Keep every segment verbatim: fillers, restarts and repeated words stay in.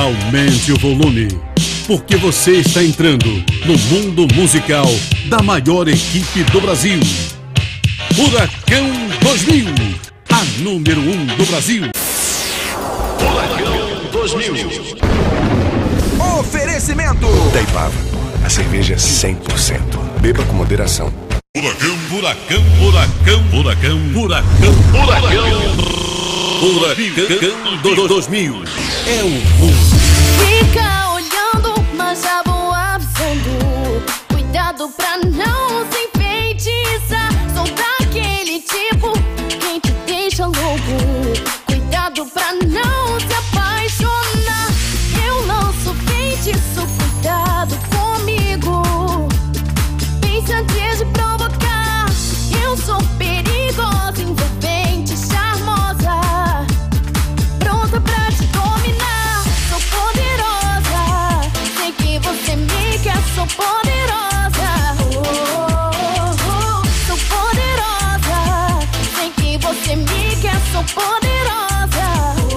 Aumente o volume, porque você está entrando no mundo musical da maior equipe do Brasil. Furacão dois mil, a número um do Brasil. Furacão dois mil. Oferecimento da Ipava, a cerveja cem por cento. Beba com moderação. Furacão, furacão, furacão, furacão, furacão, furacão. Furacão dois mil é o mundo. Fica olhando, mas já vou avisando. Cuidado pra não se enfeitiçar. Sou daquele tipo quem te deixa louco. Cuidado pra não se apaixonar. Eu lanço feitiço, cuidado comigo. Pense antes de provocar. Eu sou perigosa, envolvente, charmosa, pronta pra te dominar. Sou poderosa, sei que você me quer. Sou poderosa, oh, oh, oh. Sou poderosa, sei que você me quer. Sou poderosa, oh,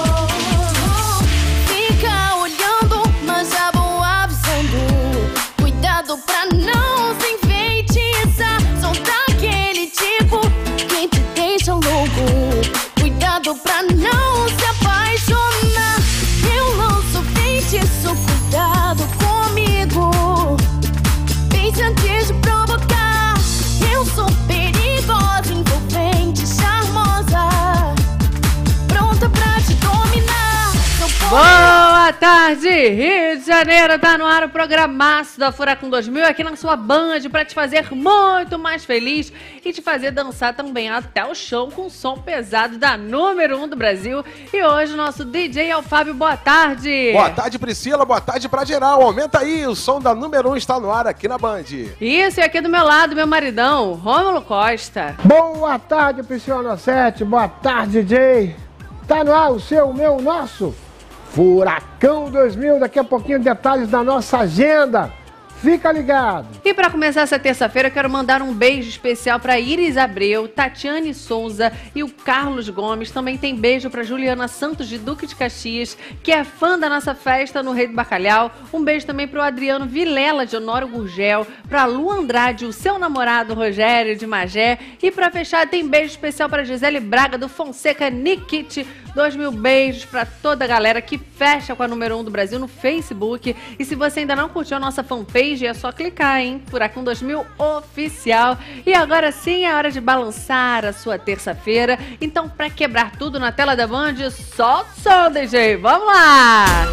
oh, oh. Fica olhando, mas já vou avisando. Cuidado pra não se enfeitiçar. Sou daquele tipo quem te deixa louco. Cuidado pra não se apaixonar. Eu lanço feitiço, cuidado comigo. Pense antes de provocar. Eu sou perigosa, envolvente, charmosa, pronta pra te dominar. Sou Boa tarde, Rio de Janeiro, tá no ar o programaço da Furacão dois mil aqui na sua Band pra te fazer muito mais feliz e te fazer dançar também até o chão com som pesado da número um do Brasil. E hoje o nosso D J é o Fábio. Boa tarde. Boa tarde, Priscila. Boa tarde pra geral. Aumenta aí, o som da número um está no ar aqui na Band. Isso, e aqui do meu lado, meu maridão, Rômulo Costa. Boa tarde, Priscila sete. Boa tarde, D J. Tá no ar o seu, o meu, o nosso Furacão dois mil. Daqui a pouquinho detalhes da nossa agenda. Fica ligado. E para começar essa terça-feira, eu quero mandar um beijo especial para Iris Abreu, Tatiane Souza e o Carlos Gomes. Também tem beijo para Juliana Santos, de Duque de Caxias, que é fã da nossa festa no Rei do Bacalhau. Um beijo também para o Adriano Vilela, de Honório Gurgel, para Lu Andrade, o seu namorado Rogério, de Magé. E para fechar, tem beijo especial para Gisele Braga, do Fonseca Nikit. Dois mil beijos para toda a galera que fecha com a número um do Brasil no Facebook. E se você ainda não curtiu a nossa fanpage, é só clicar, hein? Furacão dois mil Oficial. E agora sim é hora de balançar a sua terça-feira. Então, para quebrar tudo na tela da Band, solta o som, D J. Vamos lá!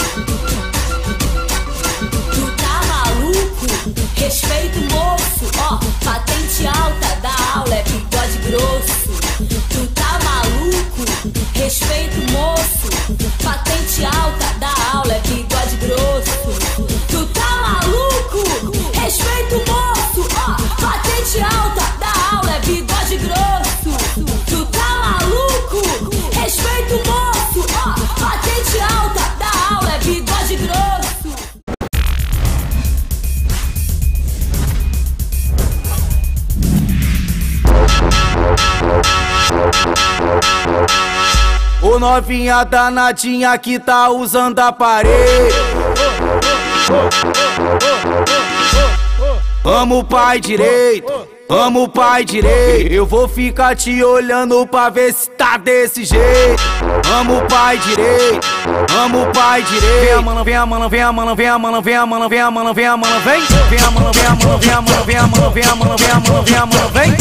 Tu tá maluco? Respeito moço, ó, patente alta da aula é bigode grosso. Tu tá maluco? Respeito moço, patente alta da aula é bigode grosso. Tu tá maluco? Respeito moço, ó, patente alta da aula é bigode grosso. Tu tá maluco? Respeito moço, ó, patente alta da aula é bigode grosso. Ô novinha danadinha que tá usando aparelho. Amo o pai direito, amo o pai direito. Eu vou ficar te olhando pra ver se tá desse jeito. Amo o pai direito, amo o pai direito. Vem a mano, vem a mano, vem a mano, vem a mano, vem a mano, vem a mano, vem a mano, vem. Vem a mano, vem a mano, vem a mano, vem a mano, vem a mano, vem a mano, vem a mano, vem.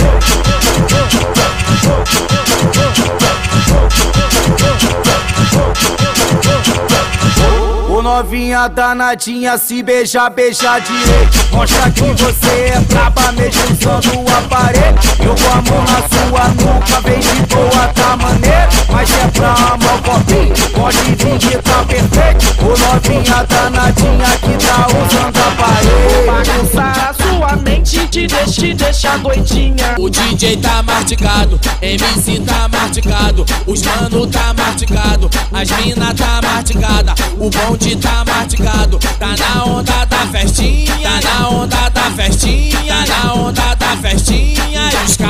Ô novinha danadinha, se beijar, beija direito. Mostra que você é braba mesmo usando o aparelho. Eu vou a mão na sua nuca, vem de boa, tá maneiro. Mas é pra amar o copinho, pode vir que tá perfeito. Ô novinha danadinha que tá usando aparelho. Bagunçar a sua mente, te deixa, te deixa doidinha. O D J tá mastigado, M C tá mastigado, os mano tá mastigado, as mina tá mastigada, o bonde tá mastigado. Tá na onda da festinha, tá na onda da festinha, tá na onda da festinha. E os cara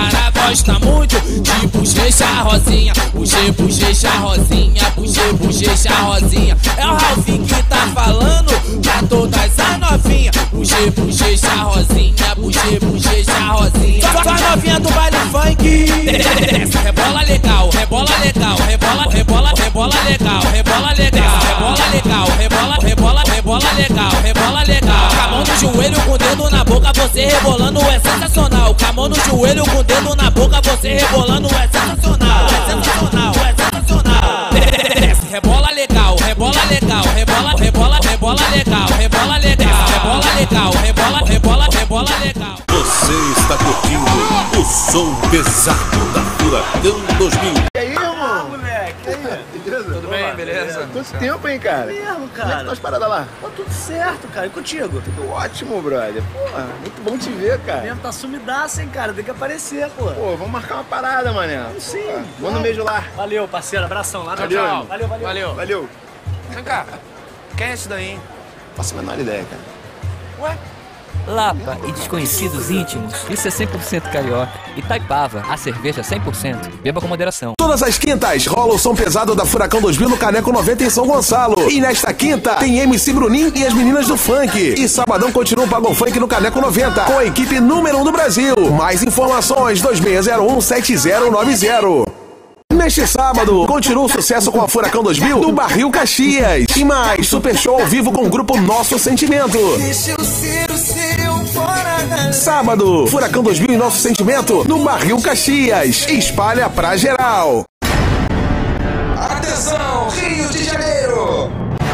gosta muito de bochecha rosinha. Puxei, bochecha rosinha, puxei, bochecha rosinha. É o Ralph que tá falando pra todas as novinhas. Puxei, bochecha rosinha, puxei, bochecha rosinha. Só a novinha do baile funk. Desce, rebola legal, rebola legal, rebola, rebola, rebola legal, rebola legal, rebola legal, rebola, rebola, rebola legal, rebola legal. Com a mão no joelho, com o dedo na boca, você rebolando é sensacional. Com a mão no joelho, com o dedo na boca, você rebolando é sensacional. É sensacional, é sensacional. Desce, rebola legal, rebola legal, rebola, rebola, rebola legal, rebola legal, rebola legal, rebola, rebola, rebola legal. Você está curtindo o som pesado da Furacão dois mil. E aí, irmão? Moleque. E aí? Beleza? Tudo bem, beleza? Quanto tempo, hein, cara? Mesmo, cara. Como é que tá as paradas lá? Tá tudo certo, cara. E contigo? Tudo ótimo, brother. Porra, muito bom te ver, cara. Mesmo tá sumidaço, hein, cara. Tem que aparecer, pô. Pô, vamos marcar uma parada, mané. Sim. Pô, manda um beijo lá. Valeu, parceiro. Abração lá. Valeu, tchau. Valeu, valeu. Valeu. Valeu. Vem cá. Quem é esse daí, hein? Faço a menor ideia, cara. Ué? Lapa e desconhecidos íntimos, isso é cem por cento carioca. Itaipava, a cerveja cem por cento. Beba com moderação. Todas as quintas rola o som pesado da Furacão dois mil no Caneco noventa em São Gonçalo. E nesta quinta tem M C Bruninho e as meninas do funk. E sabadão continua o Pagão Funk no Caneco noventa, com a equipe número um do Brasil. Mais informações dois seis zero um sete zero nove zero. Neste sábado, continua o sucesso com a Furacão dois mil do Barril Caxias. E mais, super show ao vivo com o grupo Nosso Sentimento. Deixa eu ser o seu fora. Sábado, Furacão dois mil e Nosso Sentimento no Barril Caxias. Espalha pra geral. Atenção, Rio de Janeiro!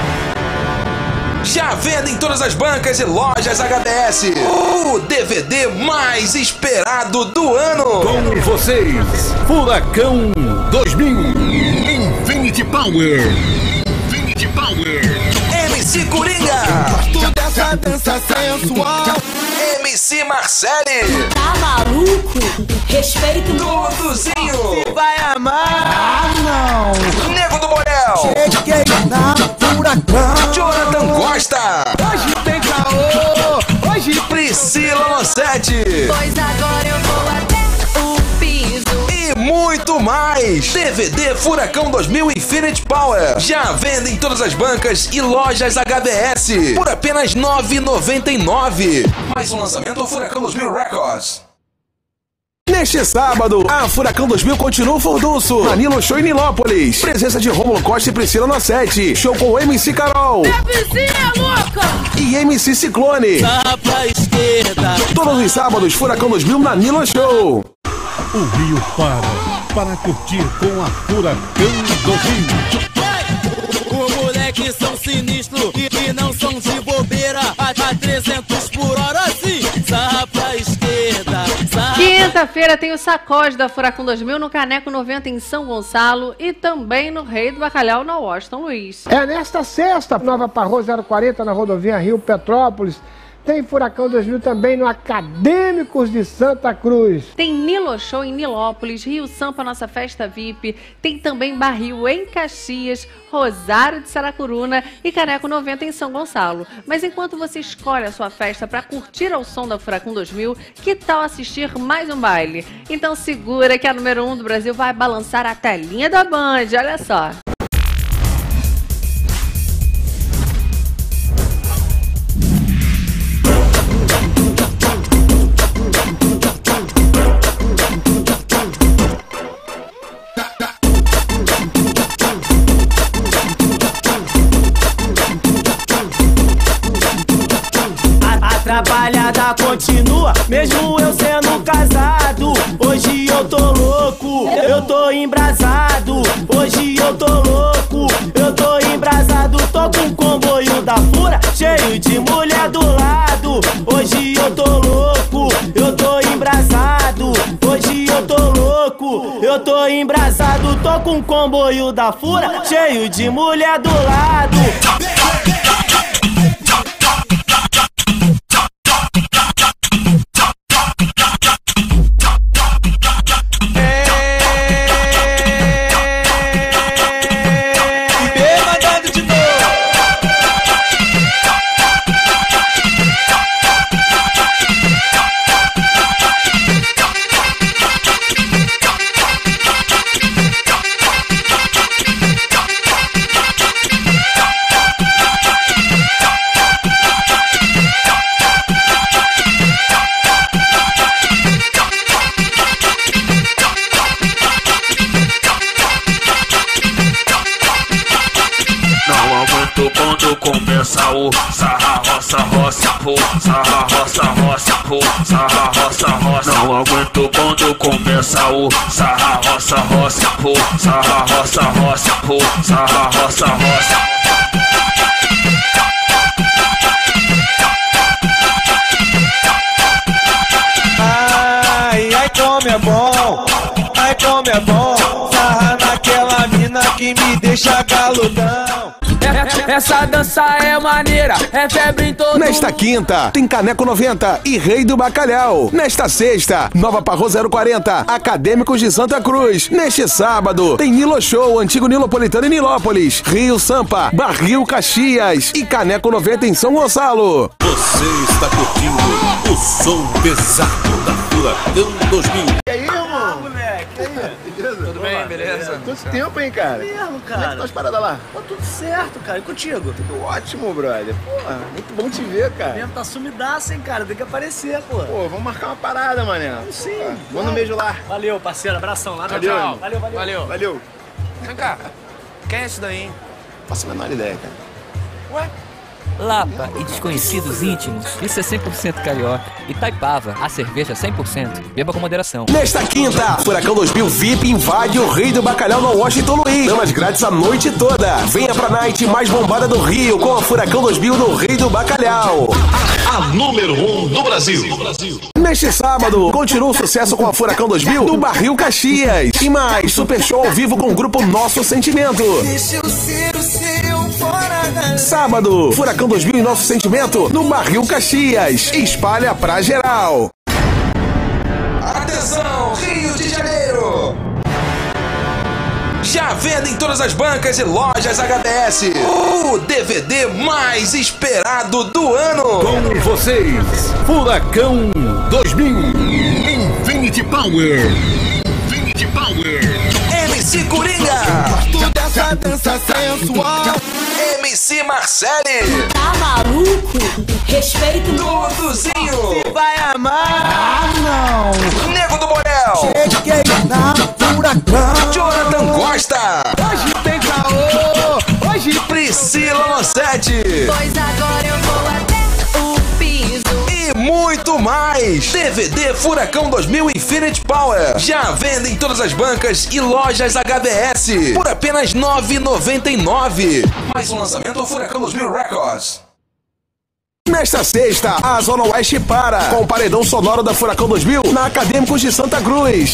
Já venda em todas as bancas e lojas H B S. O D V D mais esperado do ano. Com vocês, Furacão dois mil. Infinity Power. Infinity Power. M C Coringa. Gosto dessa dança sensual. M C Marcele. Tá maluco? Respeito Duduzinho. Se vai amar. Ah, não. Nego do Borel. Cheguei na Furacão. Jonathan Costa. Hoje tem caô. Hoje Priscila Losetti. Pois agora eu vou até o piso. E muito mais. D V D Furacão dois mil Infinity Power. Já vende em todas as bancas e lojas H B S. Por apenas nove reais e noventa e nove centavos. Mais um lançamento do Furacão dois mil Records. Neste sábado, a Furacão dois mil continua o furdunço. Manilo Show em Nilópolis. Presença de Rômulo Costa e Priscila Nocetti. Show com M C Carol. Minha vizinha louca! E M C Ciclone. Tá pra esquerda. Todos os sábados, Furacão dois mil na Nilo Show. O Rio para, para curtir com a Furacão dois mil. Os moleques são sinistros e, e não são de bobeira. A, a trezentos por hora sim. Sarra pra esquerda. Sarra... Quinta-feira tem o sacode da Furacão dois mil no Caneco noventa em São Gonçalo e também no Rei do Bacalhau na Washington Luiz. É nesta sexta, Nova Parrô zero quarenta na rodovia Rio Petrópolis. Tem Furacão dois mil também no Acadêmicos de Santa Cruz. Tem Nilo Show em Nilópolis, Rio Sampa, nossa festa V I P. Tem também Barril em Caxias, Rosário de Saracuruna e Caneco noventa em São Gonçalo. Mas enquanto você escolhe a sua festa para curtir ao som da Furacão dois mil, que tal assistir mais um baile? Então segura que a número um do Brasil vai balançar a telinha da Band, olha só. Trabalhada continua, mesmo eu sendo casado. Hoje eu tô louco, eu tô embrasado. Hoje eu tô louco, eu tô embrasado. Tô com o comboio da Fura, cheio de mulher do lado. Hoje eu tô louco, eu tô embrasado. Hoje eu tô louco, eu tô embrasado. Tô com o comboio da Fura, cheio de mulher do lado. começa o sarra, roça, roça, pô, sarra, roça, roça, pô, sarra, roça, roça. Não aguento quando começa o sarra, roça, roça, pô, sarra, roça, roça, pô, sarra, roça, roça. Ai, ai como é bom, ai como é bom, sarra naquela mina que me deixa galudão. Essa dança é maneira, é febre em todo. Nesta quinta, tem Caneco noventa e Rei do Bacalhau. Nesta sexta, Nova Parro zero quarenta, Acadêmicos de Santa Cruz. Neste sábado, tem Nilo Show, Antigo Nilopolitano e Nilópolis, Rio Sampa, Barril Caxias e Caneco noventa em São Gonçalo. Você está curtindo o som pesado da Furacão dois mil. E aí, irmão? Moleque, e aí? Beleza? Tudo bem, beleza? Quanto tempo, hein, cara? Mesmo, Como é que cara. tá as paradas lá? Tá tudo certo, cara. E contigo? Tudo ótimo, brother. Porra, muito bom te ver, cara. Mesmo tá sumidaço, hein, cara. Tem que aparecer, pô. Pô, vamos marcar uma parada, mané. Sim. Pô, manda um beijo lá. Valeu, parceiro. Abração lá. Tchau, Valeu, tchau. irmão. Valeu, valeu. Valeu. Valeu. Vem cá. Quem é esse daí, hein? Faço a menor ideia, cara. Ué? Lapa e desconhecidos íntimos, isso é cem por cento carioca. Itaipava, a cerveja cem por cento. Beba com moderação. Nesta quinta, Furacão dois mil V I P invade o Rei do Bacalhau no Washington Luiz. Damas grátis a noite toda. Venha pra night mais bombada do Rio com a Furacão dois mil no Rei do Bacalhau. A número um do Brasil. Neste sábado, continua o sucesso com a Furacão dois mil do Barril Caxias. E mais, super show ao vivo com o grupo Nosso Sentimento. Deixa eu ser o seu fora da... Sábado, Furacão dois mil e Nosso Sentimento no Barril Caxias. Espalha pra geral. Atenção, Rio de Janeiro! Já venda em todas as bancas e lojas H B S. O D V D mais esperado do ano. Com vocês, Furacão dois mil. Infinity Power. Infinity Power. M C Coringa. Gosto dessa dança sensual. M C Marcele. Tá maluco? Respeito Duduzinho. Vai amar. Ah, não. Nego do Borel. Cheguei na Furacão. Jonathan Costa. Hoje tem caô. Hoje Priscila Lossetti. Pois agora eu vou até o piso. E muito mais. D V D Furacão dois mil Infinity Power. Já venda em todas as bancas e lojas H B S. Por apenas nove reais e noventa e nove centavos. Mais um lançamento do Furacão dois mil Records. Nesta sexta, a Zona Oeste para com o paredão sonoro da Furacão dois mil na Acadêmicos de Santa Cruz.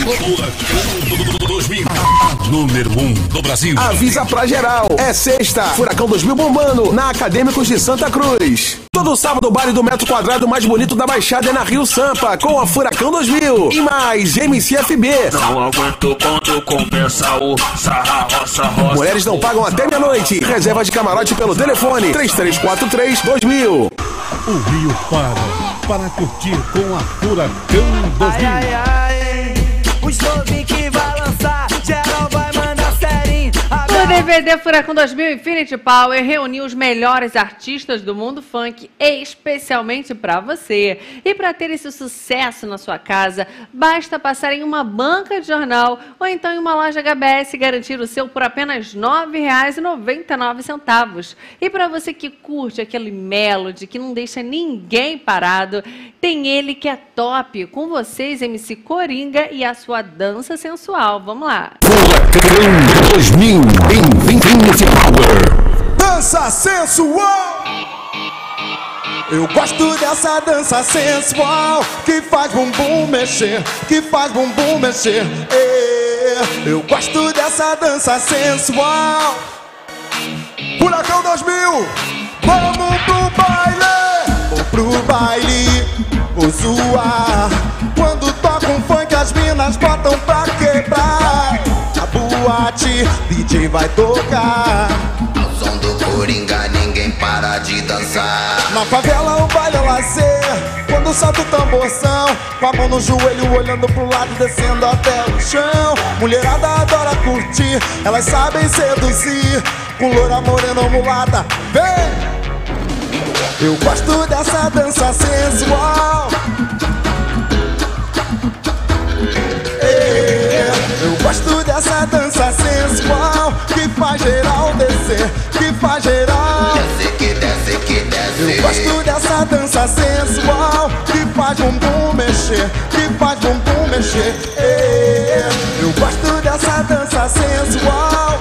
Furacão dois mil. A número um do Brasil. Avisa pra geral. É sexta, Furacão dois mil bombando na Acadêmicos de Santa Cruz. Todo sábado, o baile do metro quadrado mais bonito da Baixada é na Rio Sampa, com a Furacão dois mil. E mais, M C F B. Não aguento quando começa o sarra, roça, roça. Mulheres não pagam até meia-noite. Reserva de camarote pelo telefone três três quatro três dois mil. O Rio para para curtir com a Furacão dois mil. ai, ai, o slogan que vai lançar, geral vai mandar serinho. O D V D Furacão dois mil Infinity Power reuniu os melhores artistas do mundo funk, especialmente para você. E para ter esse sucesso na sua casa, basta passar em uma banca de jornal ou então em uma loja H B S e garantir o seu por apenas nove reais e noventa e nove centavos. E para você que curte aquele melody que não deixa ninguém parado, tem ele que é top. Com vocês, M C Coringa e a sua dança sensual. Vamos lá. Furacão dois mil Infinity Power. Dança sensual. Eu gosto dessa dança sensual que faz bumbum mexer, que faz bumbum mexer. É, eu gosto dessa dança sensual. Furacão dois mil, vamos pro baile, vou pro baile, vou zoar. Quando toca um funk as minas botam pra quebrar. A boate, D J vai tocar. Ao som do Coringa ninguém para de dançar. Na favela o baile é lazer, quando salta o tamborzão, com a mão no joelho olhando pro lado, descendo até o chão. Mulherada adora curtir, elas sabem seduzir, com loura, morena ou mulata, vem! Eu gosto dessa dança sensual. Eu gosto dessa dança sensual que faz geral descer, que faz geral. Eu sei que dança sensual que faz bumbum mexer, que faz bumbum mexer. É, eu gosto dessa dança sensual.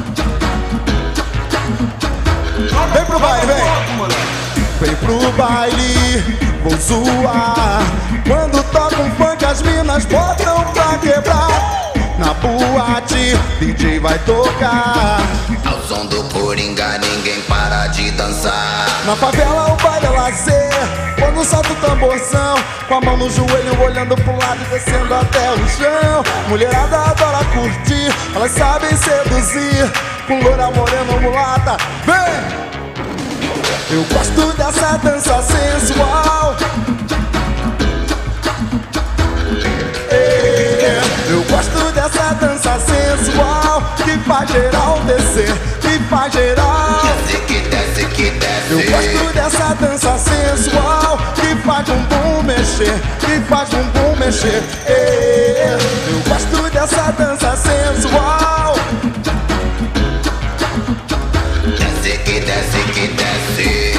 Vem pro baile, vem. Vem pro baile, vou zoar. Quando toca um funk as minas botam pra quebrar. Na boate, D J vai tocar. Ao som do Coringa ninguém para de dançar. Na favela o baile é lazer, quando solta o tamborzão, com a mão no joelho olhando pro lado e descendo até o chão. Mulherada adora curtir, elas sabem seduzir, com loura, morena ou mulata, vem! Eu gosto dessa dança sensual. Eu gosto dessa dança sensual que faz geral descer, que faz geral desce, que desce, que desce. Eu gosto dessa dança sensual que faz bumbum mexer, que faz bumbum mexer. Eu gosto dessa dança sensual. Desce, que desce, que desce.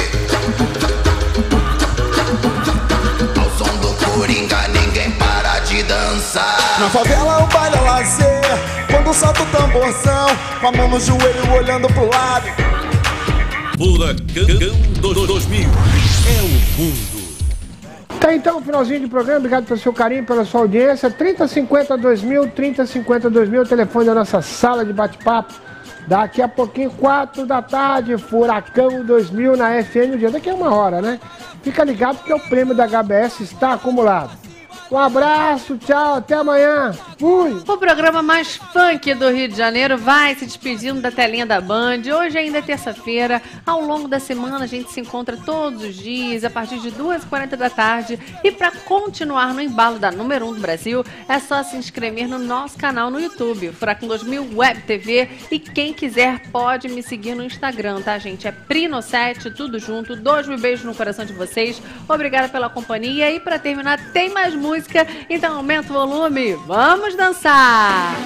Ao som do Coringa ninguém para de dançar. Na favela o baile é lazer, quando solta o tamborzão, com a mão no joelho olhando pro lado. Furacão dois mil é o mundo. Tá então, finalzinho de programa, obrigado pelo seu carinho, pela sua audiência. trinta cinquenta dois mil, trinta cinquenta dois mil, o telefone da nossa sala de bate-papo. Daqui a pouquinho, quatro da tarde, Furacão dois mil na F M, o dia daqui a uma hora, né? Fica ligado porque o prêmio da H B S está acumulado. Um abraço, tchau, até amanhã. Fui. O programa mais funk do Rio de Janeiro vai se despedindo da telinha da Band. Hoje ainda é terça-feira. Ao longo da semana a gente se encontra todos os dias, a partir de duas e quarenta da tarde. E para continuar no embalo da número um do Brasil, é só se inscrever no nosso canal no YouTube, Furacão dois mil Web T V. E quem quiser pode me seguir no Instagram, tá, gente? É Prino sete, tudo junto. Dois mil beijos no coração de vocês. Obrigada pela companhia. E para terminar, tem mais música. Então aumenta o volume. Vamos dançar!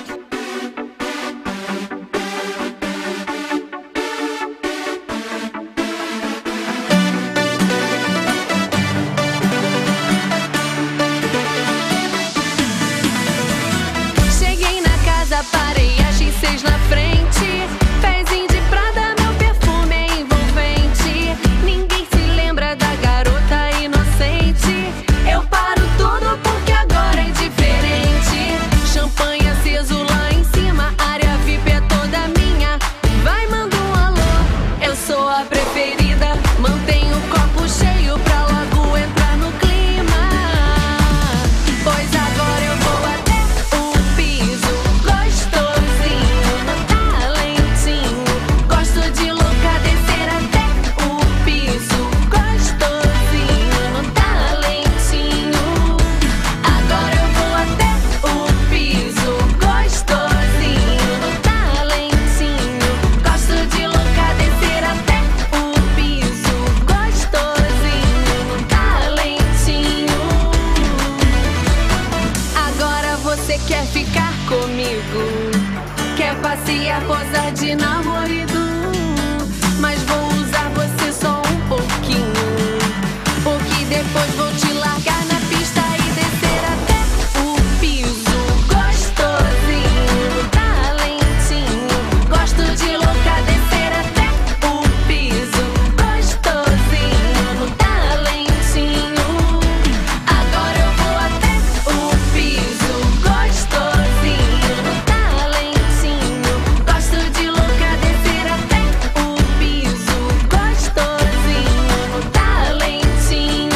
Cheguei na casa, parei a X seis na frente. Pezinho de Prada, meu perfume é envolvente. Ninguém se lembra da garota inocente. Eu paro tudo porque agora é diferente. Champanhe aceso lá em cima, área V I P é toda minha. Vai, manda um alô, eu sou a preferida. Mantenho o copo cheio pra logo entrar no clima. Pois agora eu vou até o piso, gostosinho, no talentinho. Gosto de louca descer até o piso, gostosinho, no talentinho. Agora eu vou até o piso, gostosinho, no talentinho. Gosto de louca descer até o piso, gostosinho, no talentinho. Agora você quer ficar comigo, quer passear, posar de namorado. Mas vou usar você só um pouquinho, porque depois vou te largar na pista e descer até o piso, gostosinho, no talentinho. Gosto de louca descer até o piso, gostosinho, no talentinho. Agora eu vou até o piso, gostosinho, no talentinho. Gosto de louca descer até o piso, gostosinho, no talentinho.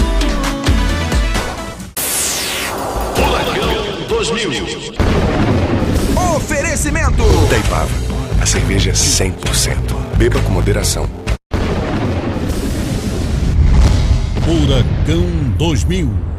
Furacão dois mil. Oferecimento Itaipava, a cerveja cem por cento. Beba com moderação. Furacão dois mil.